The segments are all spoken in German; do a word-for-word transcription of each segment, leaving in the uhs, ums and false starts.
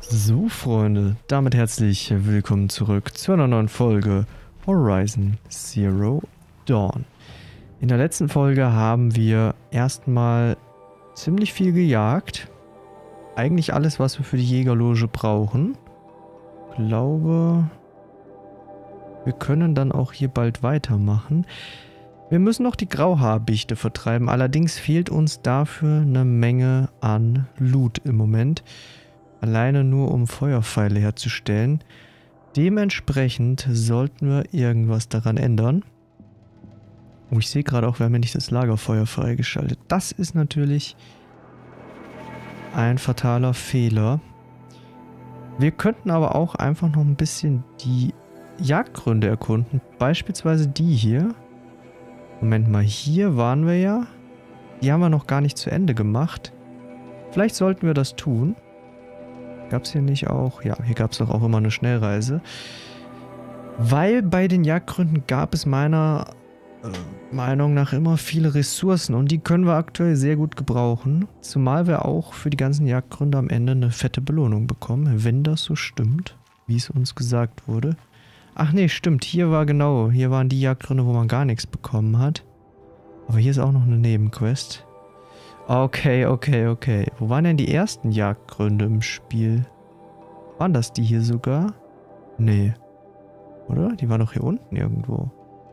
So, Freunde, damit herzlich willkommen zurück zu einer neuen Folge Horizon Zero Dawn. In der letzten Folge haben wir erstmal ziemlich viel gejagt. Eigentlich alles, was wir für die Jägerloge brauchen. Ich glaube, wir können dann auch hier bald weitermachen. Wir müssen noch die Grauhaarbichte vertreiben, allerdings fehlt uns dafür eine Menge an Loot im Moment. Alleine nur um Feuerpfeile herzustellen. Dementsprechend sollten wir irgendwas daran ändern. Oh, ich sehe gerade auch, wir haben ja nicht das Lagerfeuer freigeschaltet. Das ist natürlich ein fataler Fehler. Wir könnten aber auch einfach noch ein bisschen die Jagdgründe erkunden. Beispielsweise die hier. Moment mal, hier waren wir ja. Die haben wir noch gar nicht zu Ende gemacht. Vielleicht sollten wir das tun. Gab es hier nicht auch? Ja, hier gab es doch auch immer eine Schnellreise. Weil bei den Jagdgründen gab es meiner äh, Meinung nach immer viele Ressourcen und die können wir aktuell sehr gut gebrauchen. Zumal wir auch für die ganzen Jagdgründe am Ende eine fette Belohnung bekommen, wenn das so stimmt, wie es uns gesagt wurde. Ach nee, stimmt, hier war genau, hier waren die Jagdgründe, wo man gar nichts bekommen hat. Aber hier ist auch noch eine Nebenquest. Okay, okay, okay. Wo waren denn die ersten Jagdgründe im Spiel? Waren das die hier sogar? Nee. Oder? Die waren doch hier unten irgendwo.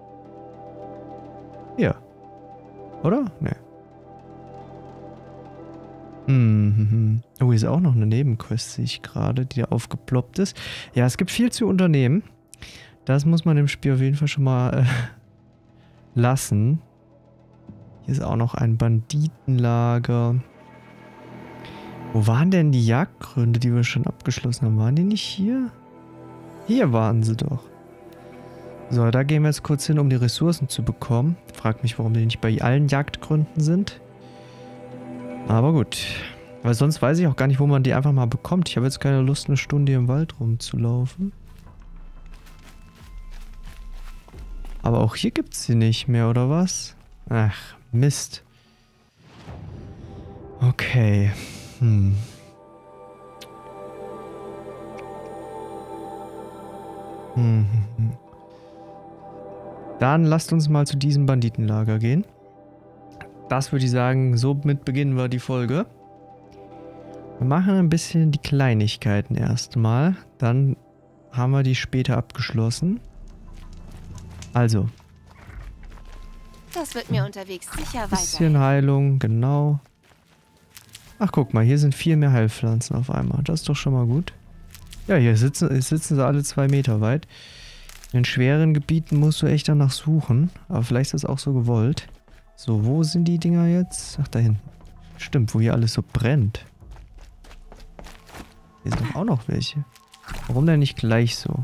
Hier. Oder? Nee. Mhm. Oh, hier ist auch noch eine Nebenquest, sehe ich gerade, die da aufgeploppt ist. Ja, es gibt viel zu unternehmen. Das muss man im Spiel auf jeden Fall schon mal äh, lassen. Hier ist auch noch ein Banditenlager. Wo waren denn die Jagdgründe, die wir schon abgeschlossen haben? Waren die nicht hier? Hier waren sie doch. So, da gehen wir jetzt kurz hin, um die Ressourcen zu bekommen. Frag mich, warum die nicht bei allen Jagdgründen sind. Aber gut. Weil sonst weiß ich auch gar nicht, wo man die einfach mal bekommt. Ich habe jetzt keine Lust, eine Stunde hier im Wald rumzulaufen. Aber auch hier gibt es sie nicht mehr, oder was? Ach, Mist. Okay. Hm. Hm, hm, hm. Dann lasst uns mal zu diesem Banditenlager gehen. Das würde ich sagen, somit beginnen wir die Folge. Wir machen ein bisschen die Kleinigkeiten erstmal. Dann haben wir die später abgeschlossen. Also. Das wird mir unterwegs sicher weiter. Bisschen Heilung, genau. Ach, guck mal, hier sind viel mehr Heilpflanzen auf einmal. Das ist doch schon mal gut. Ja, hier sitzen, sitzen sie alle zwei Meter weit. In schweren Gebieten musst du echt danach suchen. Aber vielleicht ist das auch so gewollt. So, wo sind die Dinger jetzt? Ach, da hinten. Stimmt, wo hier alles so brennt. Hier sind doch auch noch welche. Warum denn nicht gleich so?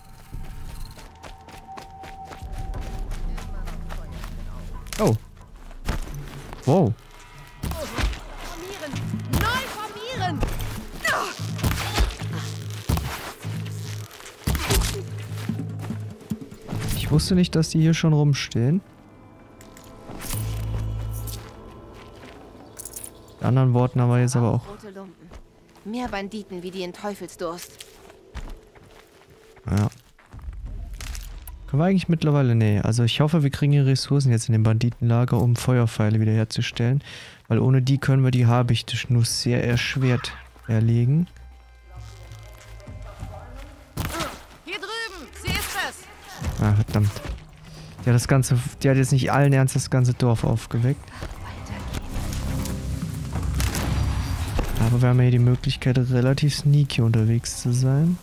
Oh. Wow. Formieren! Neu formieren! Ich wusste nicht, dass die hier schon rumstehen. Mit anderen Worten haben wir jetzt aber auch... Rote Lumpen. Mehr Banditen wie die in Teufelsdurst. Ja. Können wir eigentlich mittlerweile... Nee, also ich hoffe, wir kriegen hier Ressourcen jetzt in dem Banditenlager, um Feuerpfeile wiederherzustellen. Weil ohne die können wir die Habichte nur sehr erschwert erlegen. Hier drüben! Sie ist es! Ah, verdammt. Die hat das ganze... Die hat jetzt nicht allen Ernst das ganze Dorf aufgeweckt. Aber wir haben ja hier die Möglichkeit, relativ sneaky unterwegs zu sein.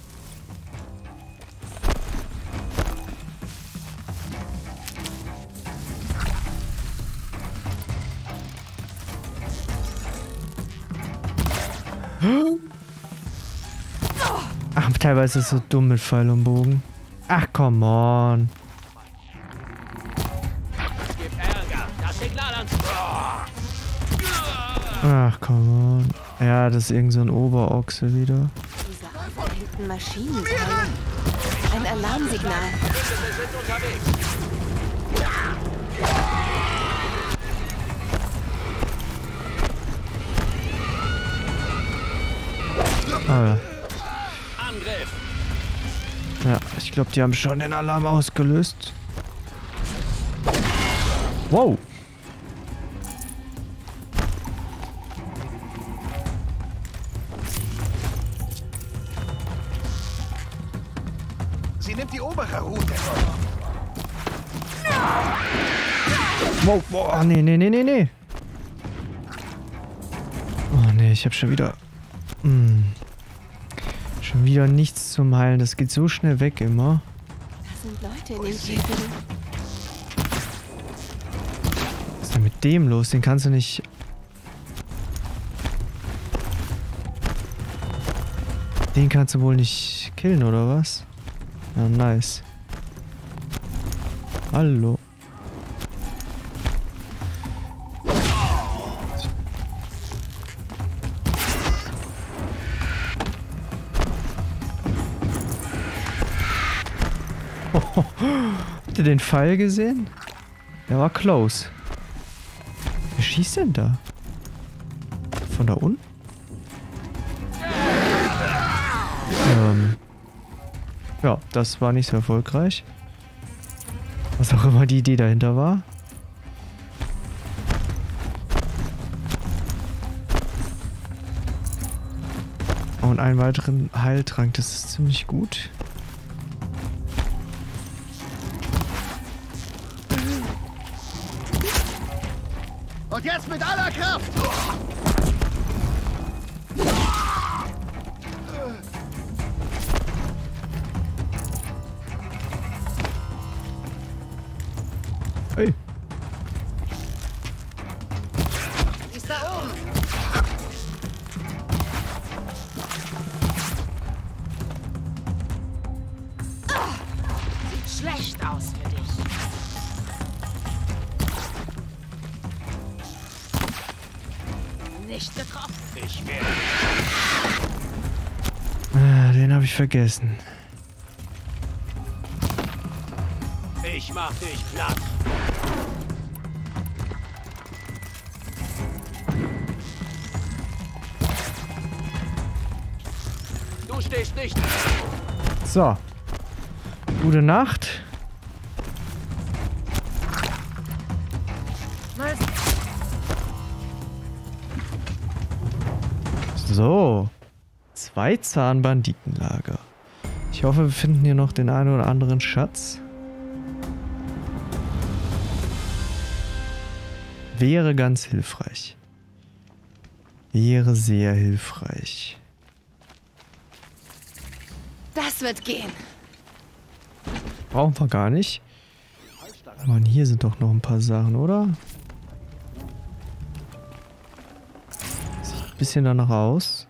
Ach, teilweise ist es so dumm mit Pfeil und Bogen. Ach, come on. Ach, come on. Ja, das ist irgend so ein Oberochse wieder. Diese abgehängten Maschinenteile. Ein Alarmsignal. Ah, Ja, ich glaube, die haben schon den Alarm ausgelöst. Wow. Sie nimmt die obere Route. Wow, wow, nee, nee, nee, nee, nee. Oh nee, ich habe schon wieder... Hm, schon wieder nichts zum Heilen. Das geht so schnell weg immer. Da sind Leute in den Käfigen. Was ist denn mit dem los? Den kannst du nicht... Den kannst du wohl nicht killen, oder was? Ja, nice. Hallo. Habt ihr den Pfeil gesehen? Der war close. Wer schießt denn da? Von da unten? Ähm. Ja, das war nicht so erfolgreich. Was auch immer die Idee dahinter war. Und einen weiteren Heiltrank, das ist ziemlich gut. Und jetzt mit aller Kraft! Hey. Ist da oben. Sieht schlecht aus für dich. Nicht getroffen. Ich werde. Ah, den habe ich vergessen. Ich mach dich platt. Du stehst nicht. So. Gute Nacht. Mal So. Zwei Zahnbanditenlager. Ich hoffe, wir finden hier noch den einen oder anderen Schatz. Wäre ganz hilfreich. Wäre sehr hilfreich. Das wird gehen. Brauchen wir gar nicht. Mann, hier sind doch noch ein paar Sachen, oder? Sieht ein bisschen danach aus.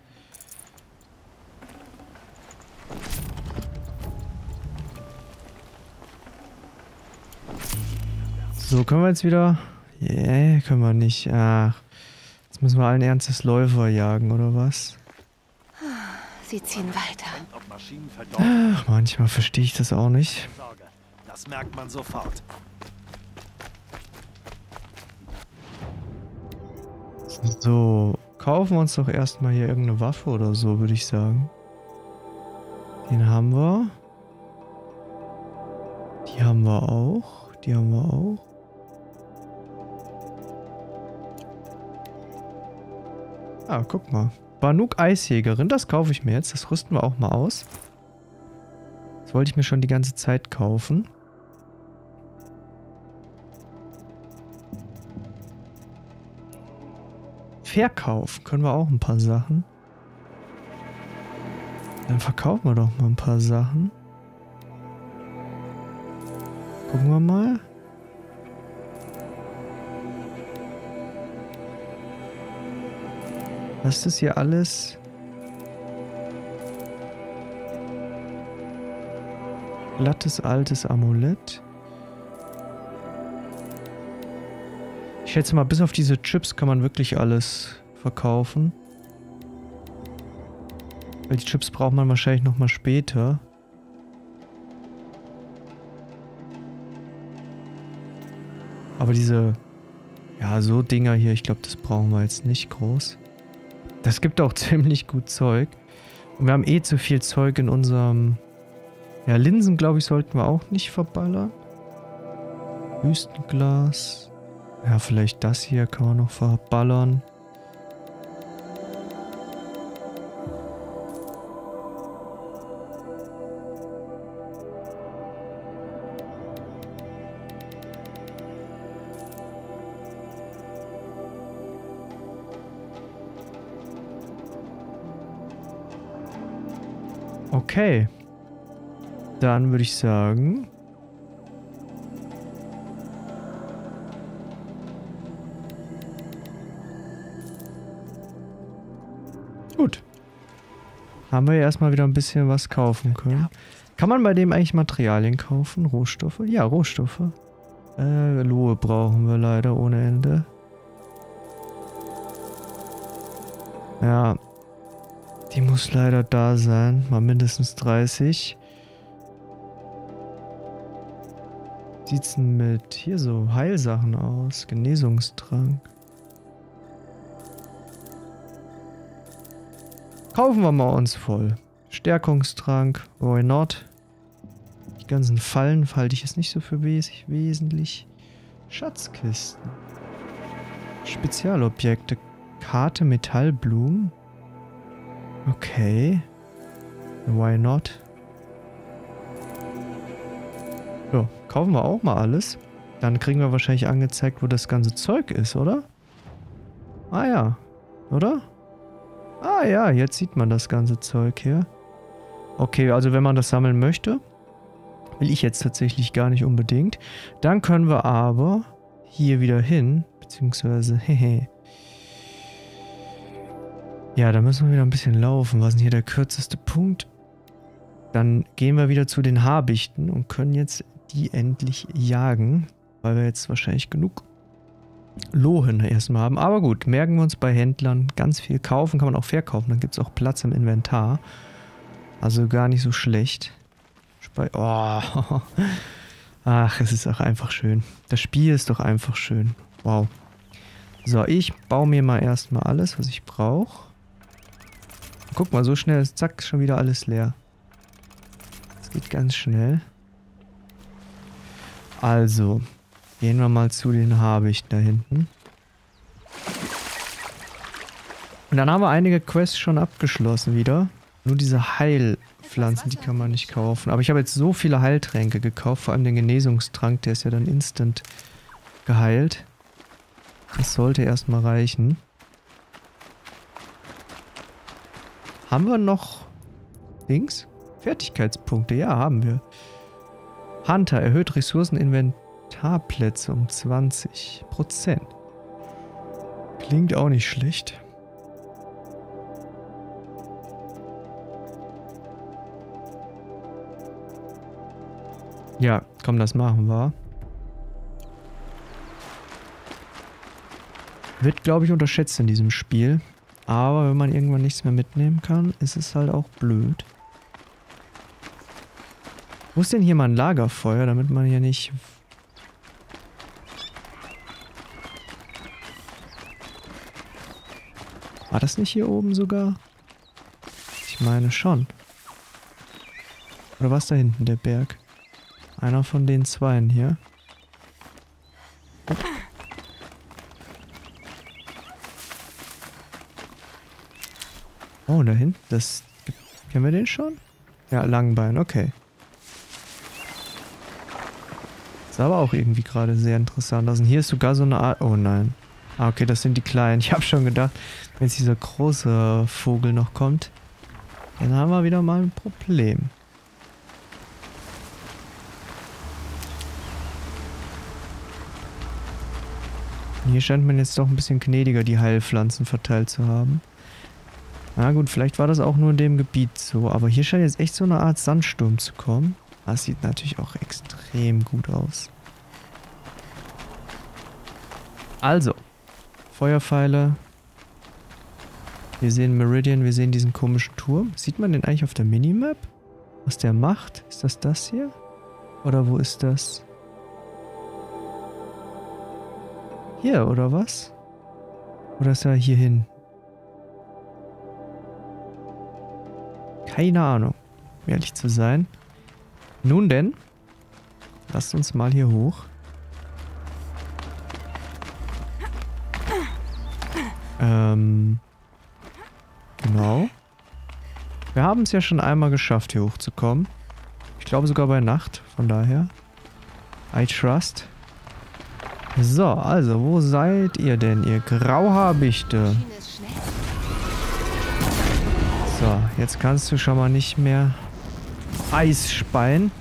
So, können wir jetzt wieder... Yeah, können wir nicht. Ach, jetzt müssen wir allen Ernstes Läufer jagen, oder was? Sie ziehen weiter. Ob Maschinen verdorben. Ach, manchmal verstehe ich das auch nicht. Sorge. Das merkt man sofort. So, kaufen wir uns doch erstmal hier irgendeine Waffe oder so, würde ich sagen. Den haben wir. Die haben wir auch. Die haben wir auch. Ah, guck mal. Banuk Eisjägerin, das kaufe ich mir jetzt. Das rüsten wir auch mal aus. Das wollte ich mir schon die ganze Zeit kaufen. Verkauf. Können wir auch ein paar Sachen. Dann verkaufen wir doch mal ein paar Sachen. Gucken wir mal. Was ist das hier alles? Glattes altes Amulett. Ich schätze mal, bis auf diese Chips kann man wirklich alles verkaufen. Weil die Chips braucht man wahrscheinlich nochmal später. Aber diese, ja, so Dinger hier, ich glaube, das brauchen wir jetzt nicht groß. Das gibt auch ziemlich gut Zeug. Und wir haben eh zu viel Zeug in unserem Ja, Linsen, glaube ich, sollten wir auch nicht verballern. Wüstenglas. Ja, vielleicht das hier kann man noch verballern. Okay. Dann würde ich sagen... Gut. Haben wir ja erstmal wieder ein bisschen was kaufen können. Kann man bei dem eigentlich Materialien kaufen? Rohstoffe? Ja, Rohstoffe. Äh, Lohe brauchen wir leider ohne Ende. Ja. Die muss leider da sein. Mal mindestens dreißig. Sieht's denn mit hier so Heilsachen aus? Genesungstrank. Kaufen wir mal uns voll. Stärkungstrank. Why not? Die ganzen Fallen halte ich jetzt nicht so für wes wesentlich. Schatzkisten. Spezialobjekte. Karte Metallblumen. Okay. Why not? So, kaufen wir auch mal alles. Dann kriegen wir wahrscheinlich angezeigt, wo das ganze Zeug ist, oder? Ah ja. Oder? Ah ja, jetzt sieht man das ganze Zeug hier. Okay, also wenn man das sammeln möchte, will ich jetzt tatsächlich gar nicht unbedingt. Dann können wir aber hier wieder hin, beziehungsweise, hehe. Ja, da müssen wir wieder ein bisschen laufen. Was ist denn hier der kürzeste Punkt? Dann gehen wir wieder zu den Habichten und können jetzt die endlich jagen, weil wir jetzt wahrscheinlich genug Lohen erstmal haben. Aber gut, merken wir uns bei Händlern. Ganz viel kaufen, kann man auch verkaufen. Dann gibt es auch Platz im Inventar. Also gar nicht so schlecht. Spe oh. Ach, es ist auch einfach schön. Das Spiel ist doch einfach schön. Wow. So, ich baue mir mal erstmal alles, was ich brauche. Guck mal, so schnell ist, zack, schon wieder alles leer. Das geht ganz schnell. Also, gehen wir mal zu den Habichten da hinten. Und dann haben wir einige Quests schon abgeschlossen wieder. Nur diese Heilpflanzen, die kann man nicht kaufen. Aber ich habe jetzt so viele Heiltränke gekauft, vor allem den Genesungstrank, der ist ja dann instant geheilt. Das sollte erstmal reichen. Haben wir noch Dings? Fertigkeitspunkte, ja, haben wir. Hunter erhöht Ressourceninventarplätze um zwanzig Prozent. Klingt auch nicht schlecht. Ja, komm, das machen wir. Wird, glaube ich, unterschätzt in diesem Spiel. Aber wenn man irgendwann nichts mehr mitnehmen kann, ist es halt auch blöd. Wo ist denn hier mal ein Lagerfeuer, damit man hier nicht... War das nicht hier oben sogar? Ich meine schon. Oder war es da hinten der Berg? Einer von den Zweien hier. Oh, da hinten, das... Kennen wir den schon? Ja, Langbein, okay. Sah aber auch irgendwie gerade sehr interessant aus. Und hier ist sogar so eine Art... Oh nein. Ah, okay, das sind die Kleinen. Ich habe schon gedacht, wenn jetzt dieser große Vogel noch kommt, dann haben wir wieder mal ein Problem. Hier scheint man jetzt doch ein bisschen gnädiger die Heilpflanzen verteilt zu haben. Na gut, vielleicht war das auch nur in dem Gebiet so, aber hier scheint jetzt echt so eine Art Sandsturm zu kommen. Das sieht natürlich auch extrem gut aus. Also, Feuerpfeile. Wir sehen Meridian, wir sehen diesen komischen Turm. Sieht man den eigentlich auf der Minimap? Was der macht? Ist das das hier? Oder wo ist das? Hier, oder was? Oder ist er hier hin? Keine Ahnung, um ehrlich zu sein. Nun denn, lasst uns mal hier hoch. Ähm, genau. Wir haben es ja schon einmal geschafft, hier hochzukommen. Ich glaube sogar bei Nacht, von daher. I trust. So, also, wo seid ihr denn, ihr Grauhabichte? So, jetzt kannst du schon mal nicht mehr Eis speien.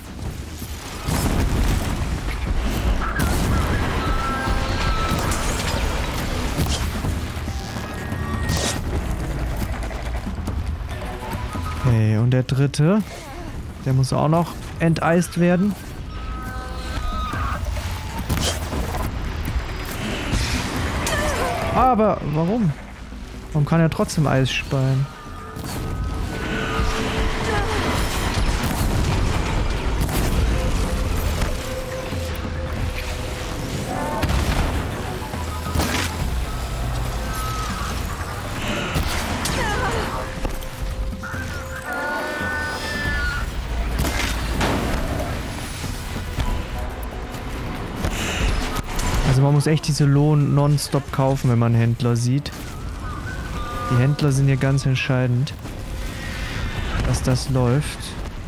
Okay, und der dritte, der muss auch noch enteist werden. Aber warum? Warum kann er trotzdem Eis speien? Also man muss echt diese Lohn nonstop kaufen, wenn man Händler sieht. Die Händler sind hier ganz entscheidend, dass das läuft.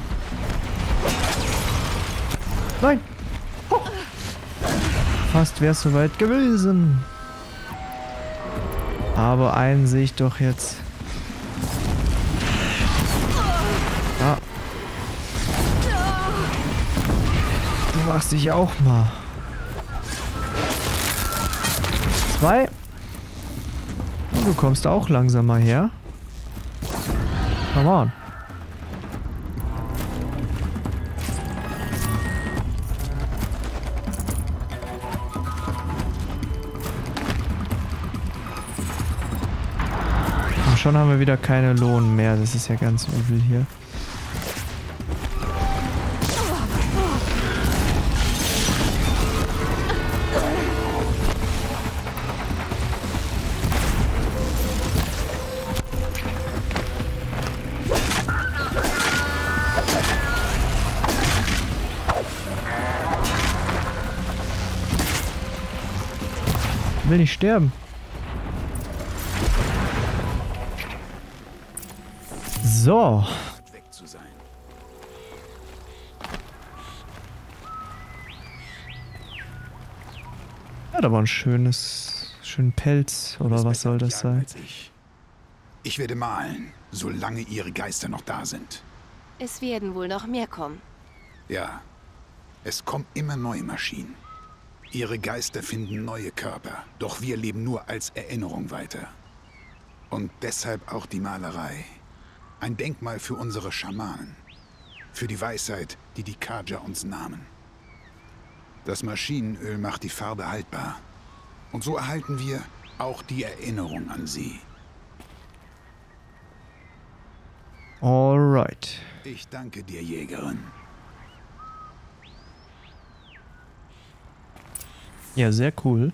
Nein! Oh. Fast wäre es soweit gewesen. Aber einen sehe ich doch jetzt. Ah. Du machst dich auch mal. Zwei. Und du kommst auch langsam mal her. Come on. Und schon haben wir wieder keine Lohn mehr. Das ist ja ganz übel hier. Will nicht sterben. So. Weg zu sein. Ja, da war ein schönes, schönen Pelz oder was soll das sein? Ich. ich werde malen, solange ihre Geister noch da sind. Es werden wohl noch mehr kommen. Ja, es kommen immer neue Maschinen. Ihre Geister finden neue Körper, doch wir leben nur als Erinnerung weiter. Und deshalb auch die Malerei. Ein Denkmal für unsere Schamanen. Für die Weisheit, die die Kaja uns nahmen. Das Maschinenöl macht die Farbe haltbar. Und so erhalten wir auch die Erinnerung an sie. Alright. Ich danke dir, Jägerin. Ja, sehr cool.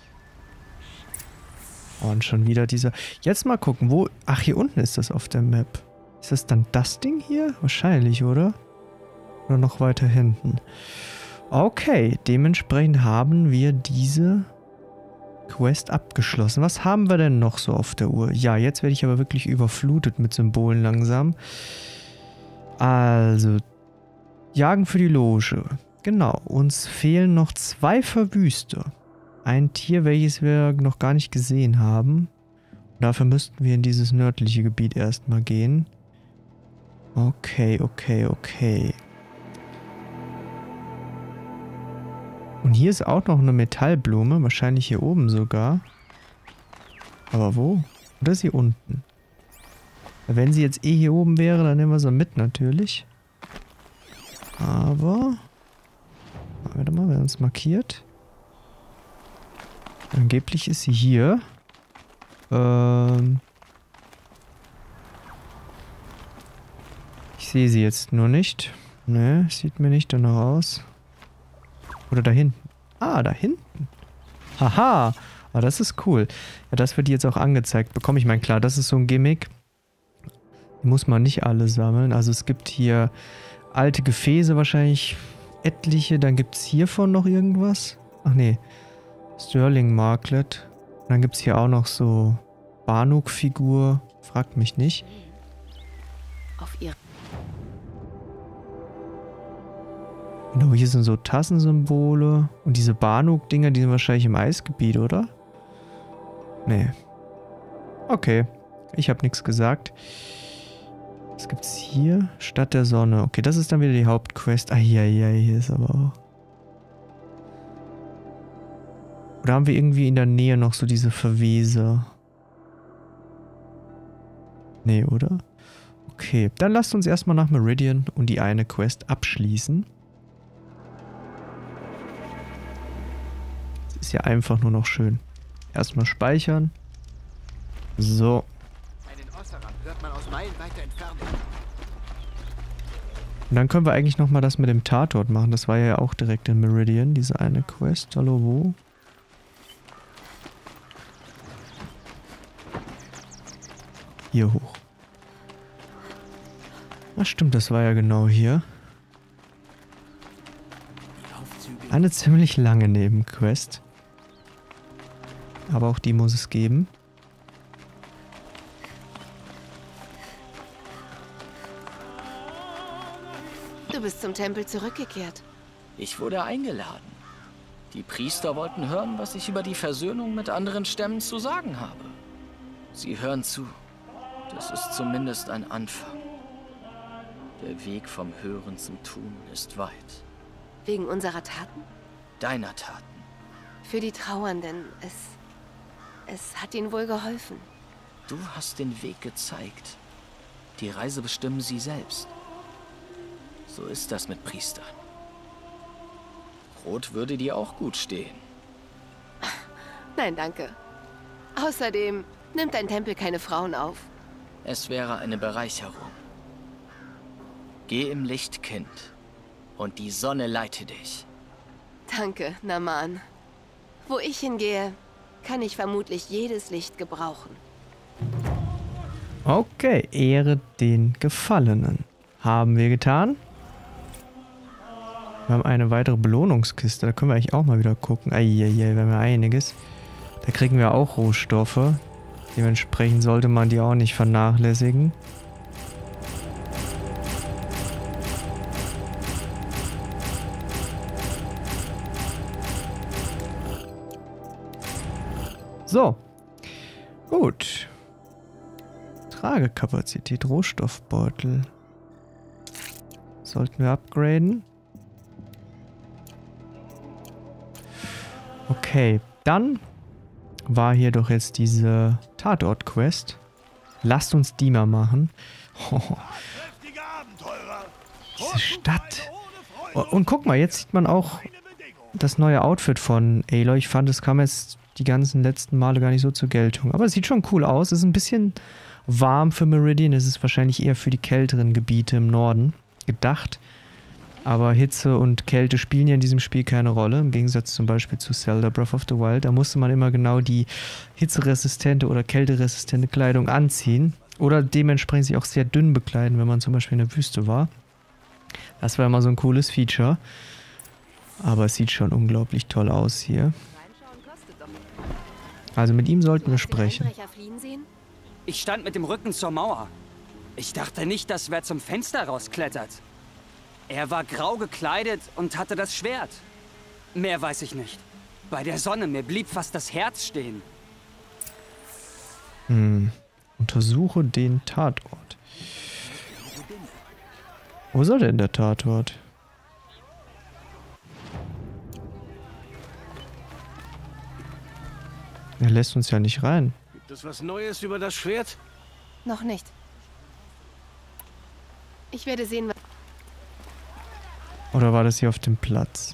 Und schon wieder dieser... Jetzt mal gucken, wo... Ach, hier unten ist das auf der Map. Ist das dann das Ding hier? Wahrscheinlich, oder? Oder noch weiter hinten. Okay, dementsprechend haben wir diese Quest abgeschlossen. Was haben wir denn noch so auf der Uhr? Ja, jetzt werde ich aber wirklich überflutet mit Symbolen langsam. Also, Jagen für die Loge. Genau, uns fehlen noch zwei Verwüste. Ein Tier, welches wir noch gar nicht gesehen haben. Dafür müssten wir in dieses nördliche Gebiet erstmal gehen. Okay, okay, okay. Und hier ist auch noch eine Metallblume, wahrscheinlich hier oben sogar. Aber wo? Oder ist sie unten? Wenn sie jetzt eh hier oben wäre, dann nehmen wir sie mit natürlich. Aber... Warte mal, wir haben es markiert. Angeblich ist sie hier. Ähm... Ich sehe sie jetzt nur nicht. Ne, sieht mir nicht danach aus. Oder da hinten. Ah, da hinten. Haha. Ah, das ist cool. Ja, das wird jetzt auch angezeigt bekommen. Ich meine, klar, das ist so ein Gimmick. Die muss man nicht alle sammeln. Also es gibt hier Alte Gefäße wahrscheinlich etliche. Dann gibt es hiervon noch irgendwas. Ach nee. Sterling Marklet. Dann gibt es hier auch noch so Banuk-Figur. Fragt mich nicht. Auf ihr. Genau, hier sind so Tassensymbole. Und diese Banuk-Dinger, die sind wahrscheinlich im Eisgebiet, oder? Nee. Okay. Ich habe nichts gesagt. Was gibt's hier? Stadt der Sonne. Okay, das ist dann wieder die Hauptquest. Ah, hier, hier, hier ist aber auch. Oder haben wir irgendwie in der Nähe noch so diese Verweser? Nee, oder? Okay, dann lasst uns erstmal nach Meridian und die eine Quest abschließen. Das ist ja einfach nur noch schön. Erstmal speichern. So. Einen Osseram hört man aus meilenweiter Entfernung. Und dann können wir eigentlich nochmal das mit dem Tatort machen. Das war ja auch direkt in Meridian, diese eine Quest. Hallo, wo? Hier hoch. Ach stimmt, das war ja genau hier. Eine ziemlich lange Nebenquest. Aber auch die muss es geben. Du bist zum Tempel zurückgekehrt. Ich wurde eingeladen. Die Priester wollten hören, was ich über die Versöhnung mit anderen Stämmen zu sagen habe. Sie hören zu. Das ist zumindest ein Anfang. Der Weg vom Hören zum Tun ist weit. Wegen unserer Taten? Deiner Taten. Für die Trauernden. Es, es hat ihnen wohl geholfen. Du hast den Weg gezeigt. Die Reise bestimmen sie selbst. So ist das mit Priestern. Rot würde dir auch gut stehen. Nein, danke. Außerdem nimmt dein Tempel keine Frauen auf. Es wäre eine Bereicherung. Geh im Licht, Kind. Und die Sonne leite dich. Danke, Naman. Wo ich hingehe, kann ich vermutlich jedes Licht gebrauchen. Okay, Ehre den Gefallenen. Haben wir getan. Wir haben eine weitere Belohnungskiste. Da können wir eigentlich auch mal wieder gucken. Eieiei, wir haben ja einiges. Da kriegen wir auch Rohstoffe. Dementsprechend sollte man die auch nicht vernachlässigen. So. Gut. Tragekapazität, Rohstoffbeutel. Sollten wir upgraden. Okay, dann war hier doch jetzt diese Tatort-Quest. Lasst uns die mal machen. Oh, diese Stadt. Oh, und guck mal, jetzt sieht man auch das neue Outfit von Aloy. Ich fand, es kam jetzt die ganzen letzten Male gar nicht so zur Geltung. Aber es sieht schon cool aus. Es ist ein bisschen warm für Meridian. Es ist wahrscheinlich eher für die kälteren Gebiete im Norden gedacht. Aber Hitze und Kälte spielen ja in diesem Spiel keine Rolle. Im Gegensatz zum Beispiel zu Zelda Breath of the Wild. Da musste man immer genau die hitzeresistente oder kälteresistente Kleidung anziehen. Oder dementsprechend sich auch sehr dünn bekleiden, wenn man zum Beispiel in der Wüste war. Das war immer so ein cooles Feature. Aber es sieht schon unglaublich toll aus hier. Also mit ihm sollten wir sprechen. Ich stand mit dem Rücken zur Mauer. Ich dachte nicht, dass wer zum Fenster rausklettert. Er war grau gekleidet und hatte das Schwert. Mehr weiß ich nicht. Bei der Sonne, mir blieb fast das Herz stehen. Hm. Untersuche den Tatort. Wo soll denn der Tatort? Er lässt uns ja nicht rein. Gibt es was Neues über das Schwert? Noch nicht. Ich werde sehen, was... Oder war das hier auf dem Platz?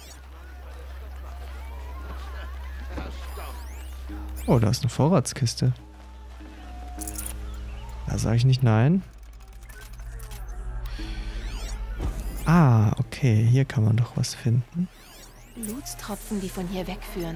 Oh, da ist eine Vorratskiste. Da sage ich nicht nein. Ah, okay. Hier kann man doch was finden. Blutstropfen, die von hier wegführen.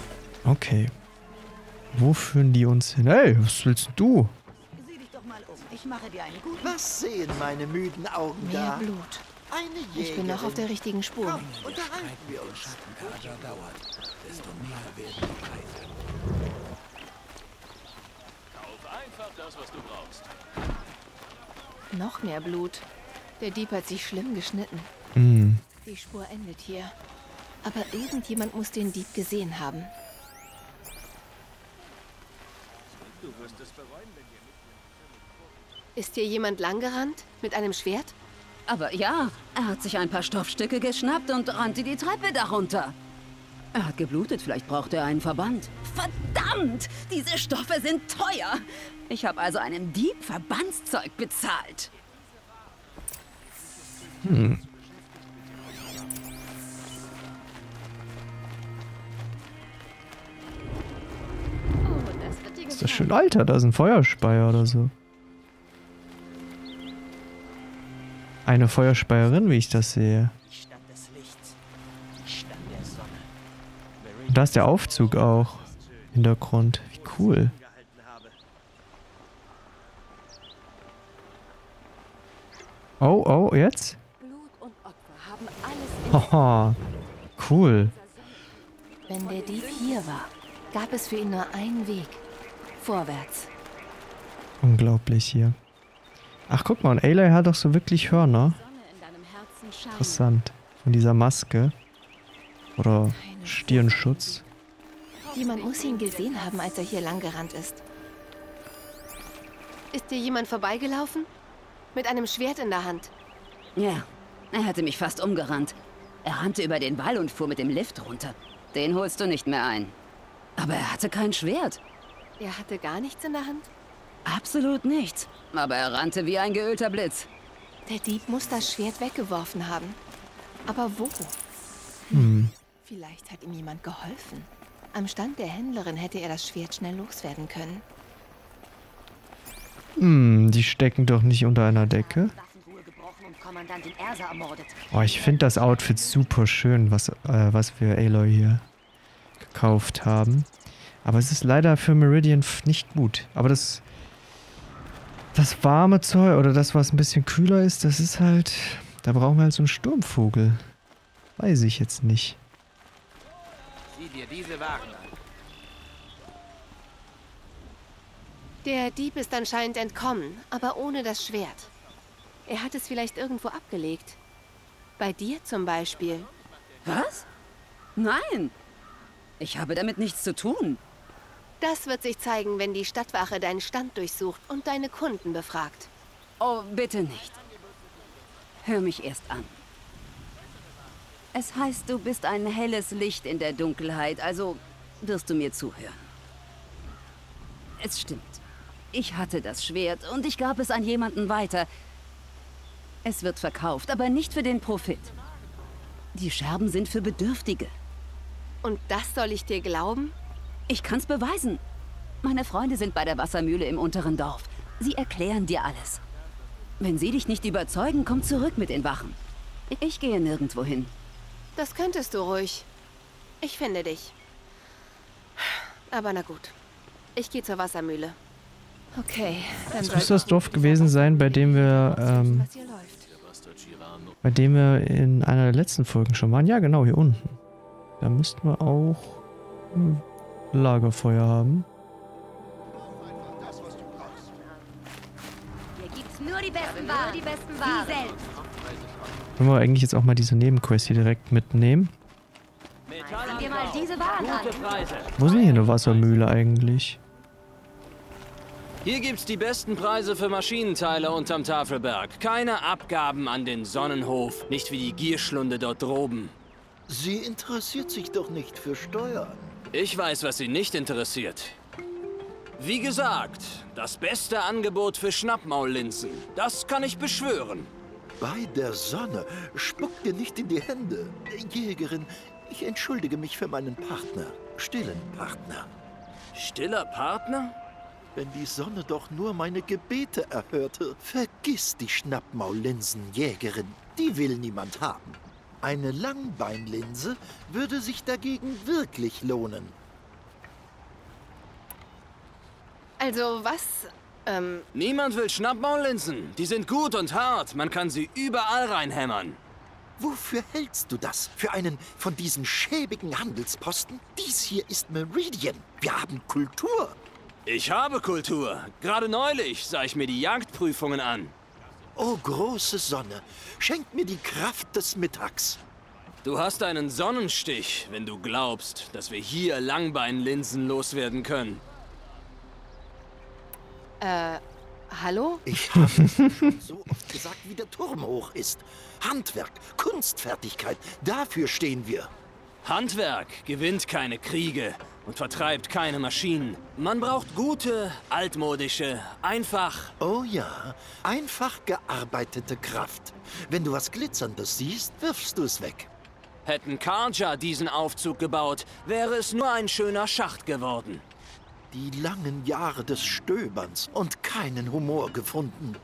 Okay. Wo führen die uns hin? Hey, was willst du? Ich mache dir eine gute... Was sehen meine müden Augen Mehr da? Blut. Eine Jägerin. Ich bin noch auf der richtigen Spur. Komm, unterhalten wir uns. Kauf einfach das, was du brauchst. Noch mehr Blut. Der Dieb hat sich schlimm geschnitten. Hm. Die Spur endet hier. Aber irgendjemand muss den Dieb gesehen haben. Ist hier jemand langgerannt? Mit einem Schwert? Aber ja, er hat sich ein paar Stoffstücke geschnappt und rannte die Treppe darunter. Er hat geblutet, vielleicht braucht er einen Verband. Verdammt! Diese Stoffe sind teuer! Ich habe also einem Dieb Verbandszeug bezahlt. Hm. Oh, das wird dir Ist das schön alter? Da ist ein Feuerspeier oder so. Eine Feuerspeierin, wie ich das sehe. Die Stadt des Lichts. Die Stadt der Sonne. Und da ist der Aufzug auch. Hintergrund. Wie cool. Oh, oh, jetzt? Blut und Opfer haben alles in Haha. Cool. Wenn der Dieb hier war, gab es für ihn nur einen Weg. Vorwärts. Unglaublich hier. Ach, guck mal, und Aloy hat doch so wirklich Hörner. Interessant. Von dieser Maske. Oder Stirnschutz. Jemand muss ihn gesehen haben, als er hier langgerannt ist. Ist dir jemand vorbeigelaufen? Mit einem Schwert in der Hand. Ja, er hatte mich fast umgerannt. Er rannte über den Wall und fuhr mit dem Lift runter. Den holst du nicht mehr ein. Aber er hatte kein Schwert. Er hatte gar nichts in der Hand? Absolut nichts. Aber er rannte wie ein geölter Blitz. Der Dieb muss das Schwert weggeworfen haben. Aber wo? Hm. Vielleicht hat ihm jemand geholfen. Am Stand der Händlerin hätte er das Schwert schnell loswerden können. Hm, die stecken doch nicht unter einer Decke. Oh, ich finde das Outfit super schön, was, äh, was wir Aloy hier gekauft haben. Aber es ist leider für Meridian nicht gut. Aber das, das warme Zeug oder das, was ein bisschen kühler ist, das ist halt... Da brauchen wir halt so einen Sturmvogel. Weiß ich jetzt nicht. Sieh dir diese Waren an. Der Dieb ist anscheinend entkommen, aber ohne das Schwert. Er hat es vielleicht irgendwo abgelegt. Bei dir zum Beispiel. Was? Nein! Ich habe damit nichts zu tun. Das wird sich zeigen, wenn die Stadtwache deinen Stand durchsucht und deine Kunden befragt. Oh, bitte nicht. Hör mich erst an. Es heißt, du bist ein helles Licht in der Dunkelheit, also wirst du mir zuhören. Es stimmt. Ich hatte das Schwert und ich gab es an jemanden weiter. Es wird verkauft, aber nicht für den Profit. Die Scherben sind für Bedürftige. Und das soll ich dir glauben? Ich kann's beweisen. Meine Freunde sind bei der Wassermühle im unteren Dorf. Sie erklären dir alles. Wenn sie dich nicht überzeugen, komm zurück mit den Wachen. Ich gehe nirgendwo hin. Das könntest du ruhig. Ich finde dich. Aber na gut. Ich gehe zur Wassermühle. Okay, dann Das muss das Dorf gewesen sein, bei dem wir, ähm, bei dem wir in einer der letzten Folgen schon waren. Ja, genau, hier unten. Da müssten wir auch ein Lagerfeuer haben. Hier gibt's nur die besten Waren. Die besten Waren. selbst. Können wir eigentlich jetzt auch mal diese Nebenquest hier direkt mitnehmen? Sieh dir mal diese Waren an. Wo ist denn hier eine Wassermühle eigentlich? Hier gibt's die besten Preise für Maschinenteile unterm Tafelberg. Keine Abgaben an den Sonnenhof, nicht wie die Gierschlunde dort droben. Sie interessiert sich doch nicht für Steuern. Ich weiß, was sie nicht interessiert. Wie gesagt, das beste Angebot für Schnappmaullinsen. Das kann ich beschwören. Bei der Sonne. Spuck dir nicht in die Hände. Jägerin, ich entschuldige mich für meinen Partner. Stillen Partner. Stiller Partner? Wenn die Sonne doch nur meine Gebete erhörte. Vergiss die Schnappmaullinsen, Jägerin. Die will niemand haben. Eine Langbeinlinse würde sich dagegen wirklich lohnen. Also was Ähm... Niemand will Schnappmaullinsen. Die sind gut und hart. Man kann sie überall reinhämmern. Wofür hältst du das? Für einen von diesen schäbigen Handelsposten? Dies hier ist Meridian. Wir haben Kultur. Ich habe Kultur. Gerade neulich sah ich mir die Jagdprüfungen an. Oh, große Sonne, schenk mir die Kraft des Mittags. Du hast einen Sonnenstich, wenn du glaubst, dass wir hier Langbeinlinsen loswerden können. Äh, hallo? Ich habe schon so oft gesagt, wie der Turm hoch ist. Handwerk, Kunstfertigkeit, dafür stehen wir. Handwerk gewinnt keine Kriege und vertreibt keine Maschinen. Man braucht gute, altmodische, einfach... Oh ja, einfach gearbeitete Kraft. Wenn du was Glitzerndes siehst, wirfst du es weg. Hätten Karja diesen Aufzug gebaut, wäre es nur ein schöner Schacht geworden. Die langen Jahre des Stöberns und keinen Humor gefunden.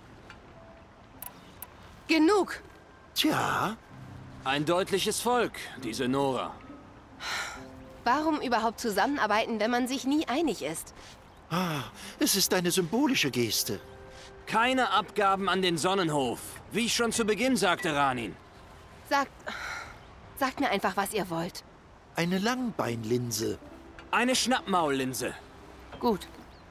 Genug! Tja. Ein deutliches Volk, diese Nora. Warum überhaupt zusammenarbeiten, wenn man sich nie einig ist? Ah, es ist eine symbolische Geste. Keine Abgaben an den Sonnenhof, wie ich schon zu Beginn sagte, Ranin. Sagt... Sagt mir einfach, was ihr wollt. Eine Langbeinlinse. Eine Schnappmaullinse. Gut.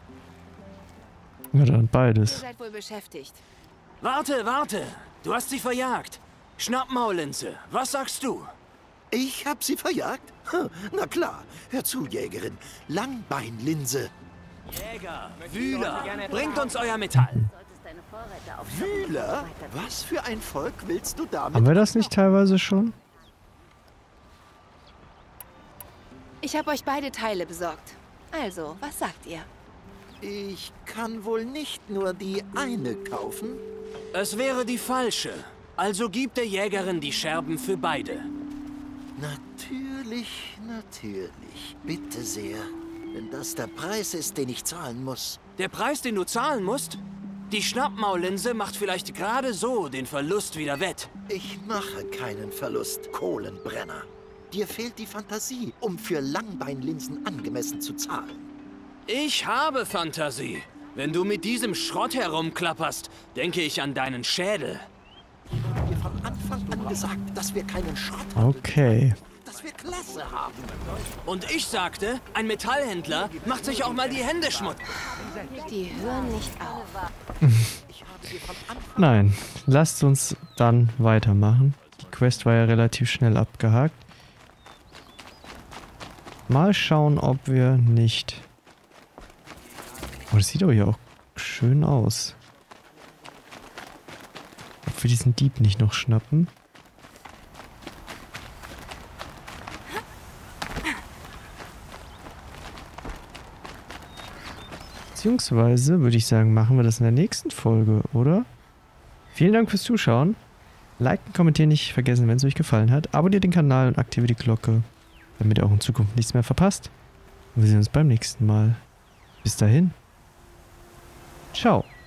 Ja, dann Ihr beides. seid wohl beschäftigt. Warte, warte. Du hast sie verjagt. Schnappmaullinse, was sagst du? Ich hab sie verjagt? Hm, na klar. Hör zu, Jägerin. Langbeinlinse. Jäger, Wühler, bringt uns euer Metall. Wühler? Was für ein Volk willst du damit? Haben wir das nicht teilweise schon? Ich habe euch beide Teile besorgt. Also, was sagt ihr? Ich kann wohl nicht nur die eine kaufen. Es wäre die falsche. Also gibt der Jägerin die Scherben für beide. Natürlich, natürlich. Bitte sehr. Wenn das der Preis ist, den ich zahlen muss. Der Preis, den du zahlen musst? Die Schnappmaullinse macht vielleicht gerade so den Verlust wieder wett. Ich mache keinen Verlust, Kohlenbrenner. Dir fehlt die Fantasie, um für Langbeinlinsen angemessen zu zahlen. Ich habe Fantasie. Wenn du mit diesem Schrott herumklapperst, denke ich an deinen Schädel. Ich habe dir von Anfang an gesagt, dass wir keinen Schrott haben. Okay. Dass wir Klasse haben. Und ich sagte, ein Metallhändler macht sich auch mal die Hände schmutzig. Die hören nicht auf. Nein, lasst uns dann weitermachen. Die Quest war ja relativ schnell abgehakt. Mal schauen, ob wir nicht... Oh, das sieht aber hier auch schön aus. Ob wir diesen Dieb nicht noch schnappen. Beziehungsweise würde ich sagen, machen wir das in der nächsten Folge, oder? Vielen Dank fürs Zuschauen. Liken, kommentieren nicht vergessen, wenn es euch gefallen hat. Abonniert den Kanal und aktiviert die Glocke, damit ihr auch in Zukunft nichts mehr verpasst. Und wir sehen uns beim nächsten Mal. Bis dahin. Ciao.